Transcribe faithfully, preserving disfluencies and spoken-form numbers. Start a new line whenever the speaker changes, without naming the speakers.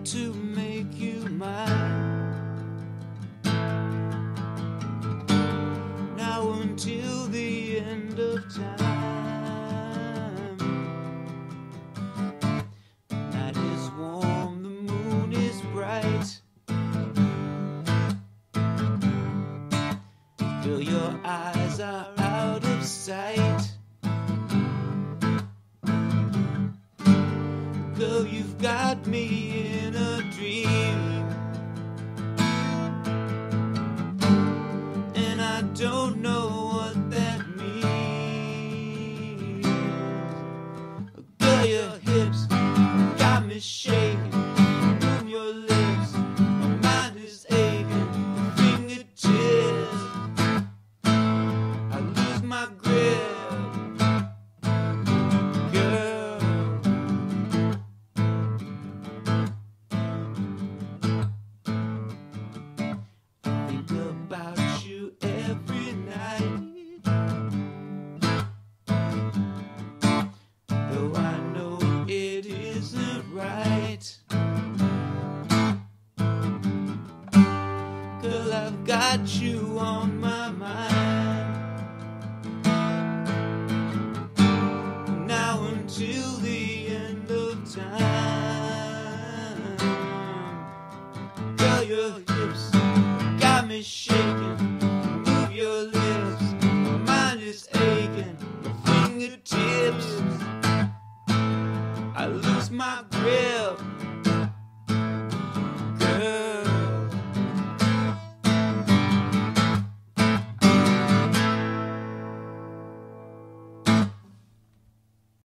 to make you mine. Now until the end of time. Night is warm, the moon is bright. Girl, your eyes are out of sight. Girl, you've got me in a dream, and I don't know what that means. Girl, your hips got me shaking. Move your lips, my mind is aching. Fingertips, I lose my grip. Girl, I've got you on my mind. Now until the end of time. Girl, your hips got me shaking. Move your lips, my mind is aching. My fingertips, I lose my grip.